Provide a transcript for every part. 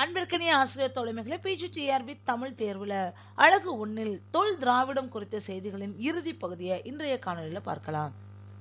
அன்பிற்கினிய ஆசிரியர் தோழமைகளை PGTRB தமிழ் தேர்வுல அழகு 1 தொல் திராவிடம் குறித்த செய்திகளின் இறுதி பகுதியை இன்றைய காணொலியில பார்க்கலாம்.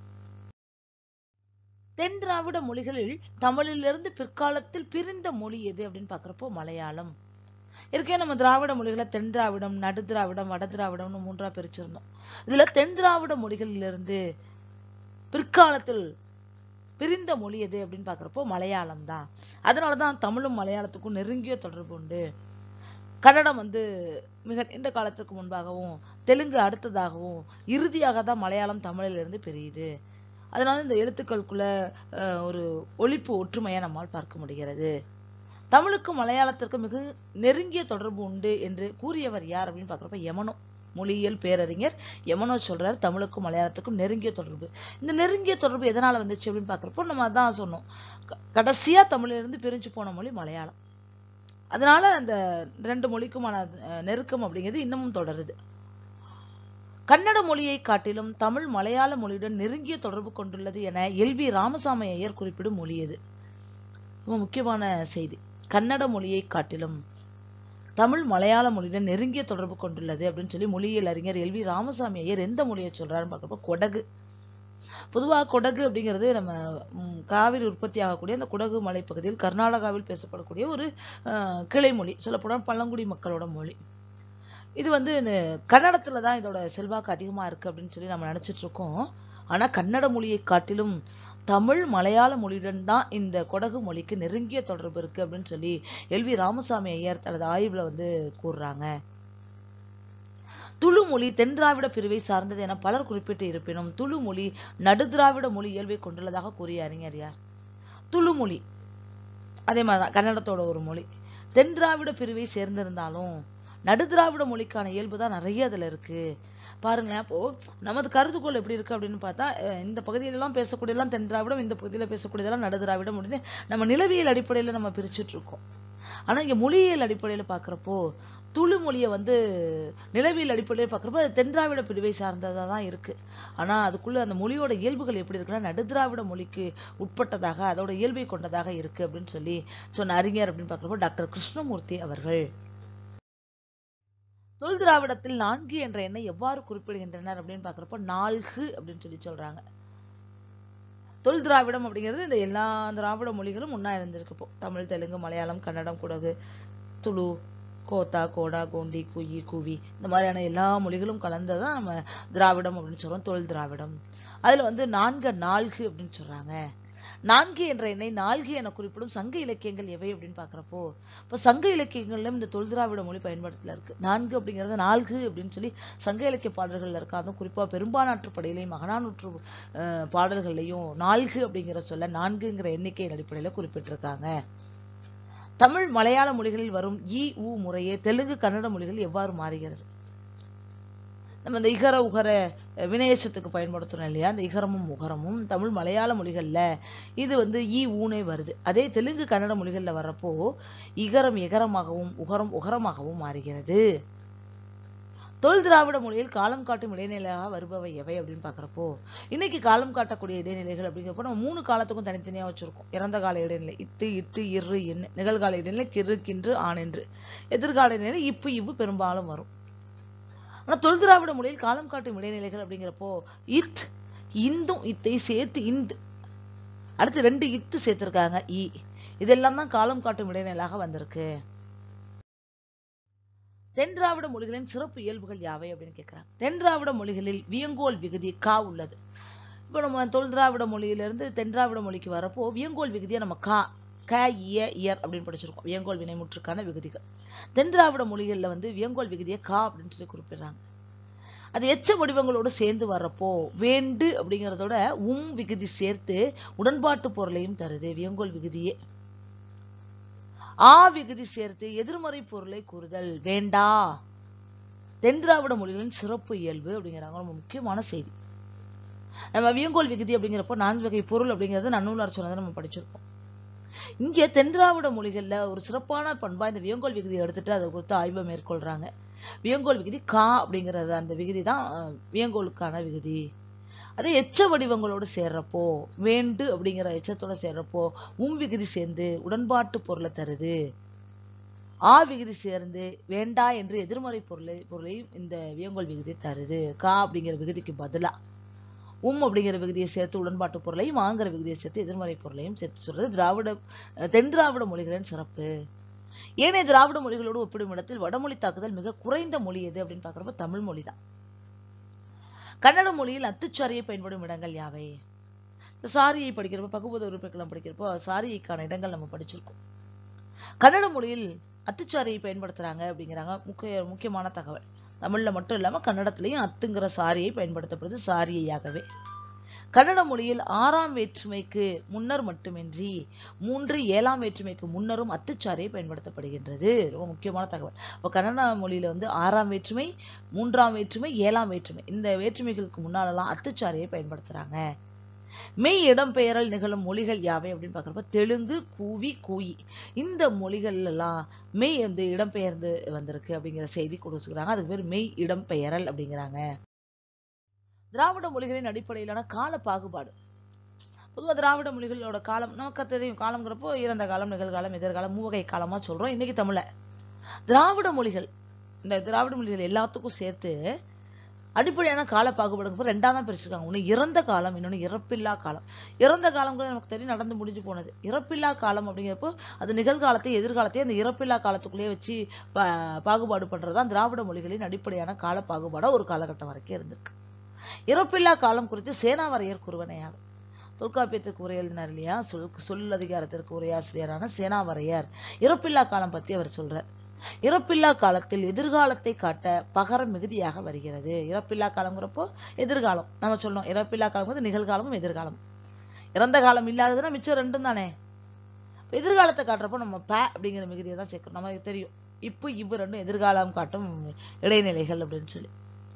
தென் திராவிட மொழிகளில் தமிழிலிருந்து பிற்காலத்தில் பிரிந்த மொழி எது அப்படின்னு பாக்குறப்போ மலையாளம். இருக்கே நம்ம திராவிட மொழிகளை தென் திராவிடம், நடு திராவிடம், வட திராவிடம்னு மூன்றா பிரிச்சிருந்தோம். இதுல தென் திராவிட மொழிகளிலிருந்து பிற்காலத்தில் பிரிந்த மொழி எது அப்படின்னு பாக்குறப்போ மலையாளம் தான். அதனாலதான் தமிழும் மலையாளத்துக்கும் நெருங்கிய தொடர்பு உண்டு. கன்னடம் மிக நீண்ட காலத்துக்கு முன்பாகவும், தெலுங்கு அடுத்ததாகவும், இறுதியாக தான் மலையாளம் தமிழிலிருந்து பிரியுது. அதனால இந்த எழுத்துக்களுக்குள்ள ஒரு ஒலிப்பு ஒற்றுமையை நம்மால் பார்க்க முடிகிறது. தமிழுக்கும் மலையாளத்திற்கும் மிக நெருங்கிய தொடர்பு உண்டு என்று கூறியவர் யார் அப்படின்னு பாக்குறப்ப யமனோ, மொழியியல் பேரறிஞர் யமனோ சொல்றாரு தமிழுக்கும் மலையாளத்துக்கும் நெருங்கிய தொடர்பு. இந்த நெருங்கிய தொடர்பு எதனால வந்துச்சு அப்படின்னு பாக்குறப்போ நம்ம அதான் சொன்னோம், கடைசியா தமிழிலிருந்து பிரிஞ்சு போன மொழி மலையாளம். அதனால அந்த ரெண்டு மொழிக்குமான நெருக்கம் அப்படிங்கிறது இன்னமும் தொடருது. கன்னட மொழியை காட்டிலும் தமிழ் மலையாள மொழியுடன் நெருங்கிய தொடர்பு கொண்டுள்ளது என LV ராமசாமி ஐயர் குறிப்பிடும் மொழி எது? ரொம்ப முக்கியமான செய்தி. கன்னட மொழியை காட்டிலும் தமிழ் மலையாள மொழியுடன் நெருங்கிய தொடர்பு கொண்டுள்ளது அப்படின்னு சொல்லி மொழியியல் அறிஞர் LV ராமசாமி ஐயர் எந்த மொழியை சொல்றாருன்னு பார்க்கப்போ கொடகு. பொதுவாக கொடகு அப்படிங்கிறது நம்ம காவிரி உற்பத்தி ஆகக்கூடிய அந்த குடகு மலைப்பகுதியில் கர்நாடகாவில் பேசப்படக்கூடிய ஒரு கிளை மொழி, சொல்லப்போனால் பழங்குடி மக்களோட மொழி. இது கன்னடத்துல தான் இதோட செல்வாக்கு அதிகமா இருக்கு அப்படின்னு சொல்லி நம்ம நினைச்சிட்டு இருக்கோம். ஆனா கன்னட மொழியை காட்டிலும் தமிழ் மலையாள மொழியுடன் தான் இந்த கொடகு மொழிக்கு நெருங்கிய தொடர்பு இருக்கு அப்படின்னு சொல்லி LV ராமசாமி ஐயர் தனது ஆய்வுல கூறுறாங்க. துளு மொழி தென் திராவிட பிரிவை சார்ந்தது என பலர் குறிப்பிட்டு இருப்பினும் துளு மொழி நடு திராவிட மொழி இயல்பை கொண்டுள்ளதாக கூறிய அறிஞர் யார்? துளு மொழி அதே மாதிரிதான் கன்னடத்தோட ஒரு மொழி. தென் திராவிட பிரிவை சேர்ந்திருந்தாலும் நடு திராவிட மொழிக்கான இயல்பு தான் நிறைய அதுல இருக்கு. பாருங்க, அப்போ நமது கருதுகோள் எப்படி இருக்கு அப்படின்னு பார்த்தா, இந்த பகுதியிலெல்லாம் பேசக்கூடியதெல்லாம் தென் திராவிடம், இந்த பகுதியில பேசக்கூடியதெல்லாம் நடு திராவிடம் அப்படின்னு நம்ம நிலவியல் அடிப்படையில நம்ம பிரிச்சுட்டு இருக்கோம். ஆனா இங்க மொழியியல் அடிப்படையில பாக்குறப்போ துளு மொழியை நிலவியல் அடிப்படையில் பாக்குறப்போ அது தென் திராவிட பிரிவை சார்ந்ததா தான் இருக்கு. ஆனா அதுக்குள்ள அந்த மொழியோட இயல்புகள் எப்படி இருக்குன்னா நடு திராவிட மொழிக்கு உட்பட்டதாக, அதோட இயல்பை கொண்டதாக இருக்கு அப்படின்னு சொல்லி சொன்ன அறிஞர் அப்படின்னு பாக்குறப்போ டாக்டர் கிருஷ்ணமூர்த்தி அவர்கள். தொல் திராவிடத்தில் 4 என்ற எண்ணை எவ்வாறு குறிப்பிடுகின்றனர் அப்படின்னு பாக்குறப்போ நால்கு அப்படின்னு சொல்லி சொல்றாங்க. தொல் திராவிடம் அப்படிங்கிறது இந்த எல்லா திராவிட மொழிகளும் ஒன்னா இருந்திருக்கு. தமிழ், தெலுங்கு, மலையாளம், கன்னடம், குடகு, துளு, கோத்தா, கோடா, கோண்டி, குயி, குவி இந்த மாதிரியான எல்லா மொழிகளும் கலந்ததான் நம்ம திராவிடம் அப்படின்னு சொல்றோம், தொல் திராவிடம். அதுல 4 நால்கு அப்படின்னு சொல்றாங்க. 4 என்ற எண்ணை நால்கு என குறிப்பிடும் சங்க இலக்கியங்கள் எவை அப்படின்னு பாக்குறப்போ, இப்ப சங்க இலக்கியங்கள்ல இந்த தொல் திராவிட மொழி பயன்பாட்டுல இருக்கு. 4 அப்படிங்கறது 4 அப்படின்னு சொல்லி சங்க இலக்கிய பாடல்கள்ல இருக்கு. அதுவும் குறிப்பா பெரும்பானாற்று படையிலையும் மகனானூற்று பாடல்கள்லையும் 4 அப்படிங்கிற சொல்ல 4ங்கிற எண்ணிக்கையின் அடிப்படையில குறிப்பிட்டிருக்காங்க. தமிழ் மலையாள மொழிகளில் வரும் இ உ முறையே தெலுங்கு கன்னட மொழிகள் எவ்வாறு மாறுகிறது? நம்ம இந்த இகர உகர வினையச்சத்துக்கு பயன்படுத்தணும் இல்லையா, அந்த இகரமும் உகரமும் தமிழ் மலையாள மொழிகள்ல இது ஈ ஊனே வருது. அதே தெலுங்கு கன்னட மொழிகள்ல வர்றப்போ இகரம் எகரமாகவும் உகரம் உகரமாகவும் மாறுகிறது. தொல் திராவிட மொழியில் காலம் காட்டும் இடைநிலையாக வருபவை எவை அப்படின்னு பாக்குறப்போ, இன்னைக்கு காலம் காட்டக்கூடிய இடைநிலைகள் அப்படிங்கிறப்போ நம்ம 3 காலத்துக்கும் தனித்தனியா வச்சிருக்கோம். இறந்த கால இடைநிலை இத்து இட்டு இரு எண்ணு, நிகழ்கால இடைநிலை கிறு கின்று ஆனென்று, எதிர்கால இடைநிலை இப்பு இவ்வு பெரும்பாலும் வரும். ஆனா தொல் திராவிட மொழியில் காலம் காட்டும் இடைநிலைகள் அப்படிங்கிறப்போ இத் இந்தும் இத்தை சேர்த்து இந்து, அடுத்து 2 இத்து சேர்த்திருக்காங்க இ, இதெல்லாம் தான் காலம் காட்டும் இடைநிலையாக வந்திருக்கு. தென் திராவிட மொழிகளின் சிறப்பு இயல்புகள் யாவை அப்படின்னு கேட்கிறாங்க. தென் திராவிட மொழிகளில் வியங்கோல் விகுதி கா உள்ளது. இப்ப நம்ம தொல் திராவிட மொழியிலிருந்து தென் திராவிட மொழிக்கு வரப்போ வியங்கோல் விகுதியை நம்ம கா க இயர் அப்படின்னு படிச்சிருக்கோம். வியங்கோல் வினைமுற்றுக்கான விகுதிகள். தென் திராவிட மொழிகள்ல வியங்கோல் விகுதியை கா அப்படின்னு சொல்லி குறிப்பிடுறாங்க. அது எச்ச வடிவங்களோடு சேர்ந்து வர்றப்போ வேண்டு அப்படிங்கறதோட விகுதி சேர்த்து உடன்பாட்டு பொருளையும் தருது வியங்கோல் விகுதியே. விகுதி சேர்த்து எதிர்மறை பொருளை கூறுதல் வேண்டா தென் திராவிட மொழிகளின் சிறப்பு இயல்பு அப்படிங்கிறாங்க. ரொம்ப முக்கியமான செய்தி. நம்ம வியங்கோல் விகுதி அப்படிங்கிறப்போ 4 வகை பொருள் அப்படிங்கறது நன்னூலார் சொன்னதை நம்ம படிச்சிருக்கோம். இங்க தென் திராவிட மொழிகள்ல ஒரு சிறப்பான பண்பா இந்த வியங்கோல் விகுதியை எடுத்துட்டு அதை குறித்து ஆய்வை மேற்கொள்றாங்க. வியங்கோல் விகுதி கா அப்படிங்கிறது அந்த விகுதி தான் வியங்கோலுக்கான விகுதி. அது எச்ச வடிவங்களோடு சேர்றப்போ வேண்டு அப்படிங்கிற எச்சத்தோட சேர்றப்போ விகுதி சேர்ந்து உடன்பாட்டு பொருளை தருது. ஆ விகுதி சேர்ந்து வேண்டா என்று எதிர்மறை பொருளையும் இந்த வியங்கோல் விகுதி தருது. கா அப்படிங்கிற விகுதிக்கு பதிலா அப்படிங்கிற விகுதியை சேர்த்து உடன்பாட்டு பொருளையும் ஆங்கிற விகுதியை சேர்த்து எதிர்மறை பொருளையும் சேர்த்து சொல்றது தென் திராவிட மொழிகளின் சிறப்பு. ஏனைய திராவிட மொழிகளோடு ஒப்பிடும் இடத்தில் வடமொழி தாக்குதல் மிக குறைந்த மொழி எது அப்படின்னு பாக்குறப்ப தமிழ் மொழி தான். கன்னட மொழியில் அத்துச்சாரியை பயன்படும் இடங்கள் யாவை? இந்த சாரியை படிக்கிறப்ப பகுபத உறுப்புகளும் படிக்கிறப்போ சாரியைக்கான இடங்கள் நம்ம படிச்சிருக்கோம். கன்னட மொழியில் அத்துச்சாரியை பயன்படுத்துறாங்க அப்படிங்கிறாங்க. முக்கியமான தகவல். தமிழ்ல மட்டும் இல்லாம கன்னடத்திலையும் அத்துங்கிற சாரியை பயன்படுத்தப்படுது சாரியையாகவே. கன்னட மொழியில் 6ஆம் வேற்றுமைக்கு முன்னர் மட்டுமின்றி 3 7ஆம் வேற்றுமைக்கு முன்னரும் அத்துச்சாரியை பயன்படுத்தப்படுகின்றது. ரொம்ப முக்கியமான தகவல். இப்போ கன்னட மொழியில 6ஆம் வேற்றுமை, 3ஆம் வேற்றுமை, 7ஆம் வேற்றுமை இந்த வேற்றுமைகளுக்கு முன்னாலெல்லாம் அத்துச்சாரியை பயன்படுத்துறாங்க. மெய் இடம்பெயரல் நிகழும் மொழிகள் யாவை அப்படின்னு பாக்குறப்ப தெலுங்கு, கூவி, கூயி இந்த மொழிகள் எல்லாம் மெய் இடம்பெயர்ந்து வந்திருக்கு அப்படிங்கிற செய்தி கொடுத்துக்கிறாங்க. அதுக்கு பேர் மெய் இடம்பெயரல் அப்படிங்கிறாங்க. திராவிட மொழிகளின் அடிப்படையிலான கால பாகுபாடு. பொதுவாக திராவிட மொழிகளோட காலம் நமக்கு தெரியும். காலம்ங்கிறப்போ இறந்த காலம், நிகழ்காலம், எதிர்காலம், மூவகை காலமா சொல்றோம். இன்னைக்கு தமிழ்ல திராவிட மொழிகள், இந்த திராவிட மொழிகள் எல்லாத்துக்கும் சேர்த்து அடிப்படையான கால பாகுபாடுக்கு 2ஆ தான் பிரிச்சிருக்காங்க. ஒண்ணு இறந்த காலம், இன்னொன்னு இறப்பில்லா காலம். இறந்த காலம்ங்கிறது நமக்கு தெரியும், நடந்து முடிஞ்சு போனது. இறப்பில்லா காலம் அப்படிங்கிறப்போ அது நிகழ்காலத்தை எதிர்காலத்தையும் அந்த இறப்பில்லா காலத்துக்குள்ளேயே வச்சு பாகுபாடு பண்றதுதான் திராவிட மொழிகளின் அடிப்படையான கால பாகுபாடா ஒரு காலகட்டம் வரைக்கும் இருந்திருக்கு. இறப்பில்லா காலம் குறித்து சேனாவரையர் கூறுவனையாக தொல்காப்பியத்திற்கு உரை எழுதினார் இல்லையா, சொல் அதிகாரத்திற்கு உரையாசிரியரான சேனாவரையர் இறப்பில்லா காலம் பத்தி அவர் சொல்றார். இறப்பில்லா காலத்தில் எதிர்காலத்தை காட்ட பகரம் மிகுதியாக வருகிறது. இறப்பில்லா காலம்ங்கிறப்போ எதிர்காலம் நம்ம சொல்லணும். இறப்பில்லா காலம் நிகழ்காலமும் எதிர்காலம். இறந்த காலம் இல்லாததுன்னா மிச்சம் ரெண்டும் தானே. எதிர்காலத்தை காட்டுறப்போ நம்ம அப்படிங்கிற மிகுதியை தான் சேர்க்கணும். நமக்கு தெரியும் இவ்வு ரெண்டும் எதிர்காலம் காட்டும் இடைநிலைகள் அப்படின்னு சொல்லி.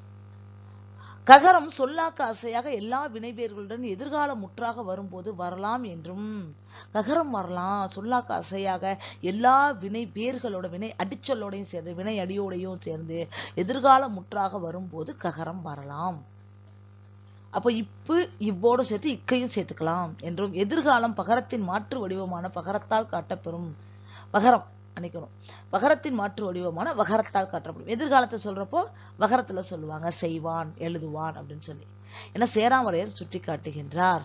ககரம் சொல்லாக்க அசையாக எல்லா வினைபெயர்களுடன் எதிர்கால முற்றாக வரும்போது வரலாம் என்றும், ககரம் வரலாம் சொல்லாக்க அசையாக எல்லா வினை பேர்களோட வினை அடிச்சொல்லோடையும் சேர்ந்து வினை அடியோடையும் சேர்ந்து எதிர்கால முற்றாக வரும்போது ககரம் வரலாம். அப்ப இவ்வோடு சேர்த்து இக்கையும் சேர்த்துக்கலாம் என்றும், எதிர்காலம் பகரத்தின் மாற்று வடிவமான பகரத்தால் காட்டப்பெறும். பகரம் அணைக்கணும். வகரத்தின் மாற்று வடிவமான வகரத்தால் காட்டப்படும். எதிர்காலத்தை சொல்றப்போ வகரத்துல சொல்லுவாங்க, செய்வான், எழுதுவான் அப்படின்னு சொல்லி. என சேனாவரையர் சுட்டி காட்டுகின்றார்.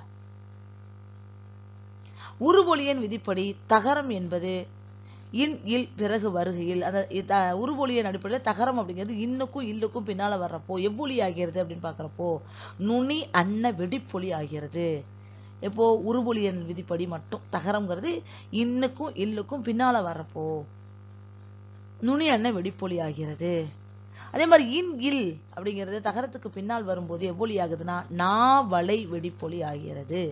உருபொலியன் விதிப்படி தகரம் என்பது இன் இல் பிறகு வருகையில், அந்த உருபொலியன் அடிப்படையில் தகரம் அப்படிங்கிறது இன்னுக்கும் இல்லுக்கும் பின்னால வர்றப்போ எவ்வொலி ஆகிறது அப்படின்னு பாக்குறப்போ நுனி அன்ன வெடிப்பொலி ஆகிறது. இப்போ உருபொலியன் விதிப்படி மட்டும் தகரம்ங்கிறது இன்னுக்கும் இல்லுக்கும் பின்னால வர்றப்போ நுனி அன்ன வெடிப்பொலி ஆகிறது. அதே மாதிரி இன் இல் அப்படிங்கிறது தகரத்துக்கு பின்னால் வரும்போது எவ்வொலி ஆகுதுன்னா நாவலை வெடிப்பொலி ஆகிறது.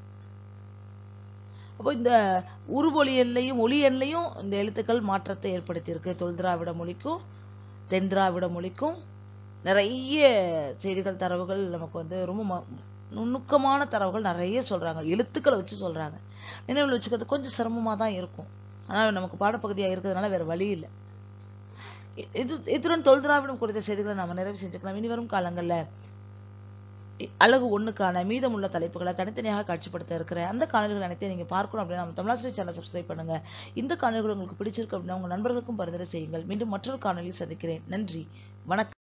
அப்போ இந்த உருபொலியன்லையும் ஒலியன்லையும் இந்த எழுத்துக்கள் மாற்றத்தை ஏற்படுத்தியிருக்கு. தொல் திராவிட மொழிக்கும் தென் திராவிட மொழிக்கும் நிறைய செய்திகள் தரவுகள் நமக்கு ரொம்ப நுணுக்கமான தரவுகள் நிறைய சொல்றாங்க. எழுத்துக்களை வச்சு சொல்றாங்க. நினைவில் வச்சுக்கிறது கொஞ்சம் சிரமமா தான் இருக்கும். ஆனா நமக்கு பாடப்பகுதியா இருக்கிறதுனால வேற வழி இல்லை. இத்துடன் தொல் திராவிடம் குறித்த செய்திகளை நாம நிறைவு செஞ்சுக்கலாம். இனி வரும் காலங்கள்ல அழகு 1க்கான மீதமுள்ள தலைப்புகளை தனித்தனியாக காட்சிப்படுத்த இருக்கிற அந்த காணொலிகள் அனைத்தையும் நீங்க பார்க்கணும் அப்படின்னா நம்ம தமிழாசிரியர் சேனலை சப்ஸ்கிரைப் பண்ணுங்க. இந்த காணொலிகள் உங்களுக்கு பிடிச்சிருக்கு அப்படின்னா உங்க நண்பர்களுக்கும் பரிந்துரை செய்யுங்கள். மீண்டும் மற்றொரு காணொலியில் சந்திக்கிறேன். நன்றி, வணக்கம்.